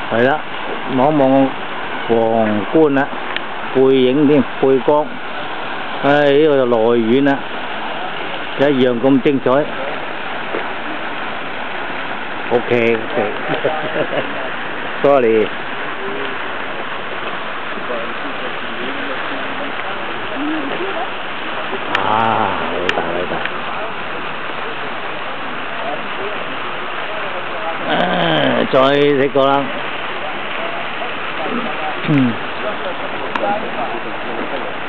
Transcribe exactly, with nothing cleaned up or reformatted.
係啦，望望皇冠啦，背影添，背光。唉，呢個就內院啦，一樣咁精彩。OK OK， sorry。啊，偉大偉大。啊，再食過啦。嗯。